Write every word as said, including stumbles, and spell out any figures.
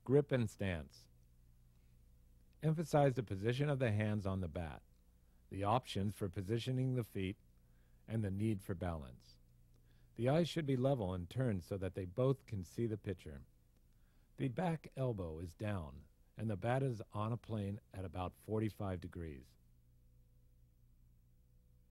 Grip and stance. Emphasize the position of the hands on the bat, the options for positioning the feet, and the need for balance. The eyes should be level and turned so that they both can see the pitcher. The back elbow is down, and the bat is on a plane at about forty-five degrees.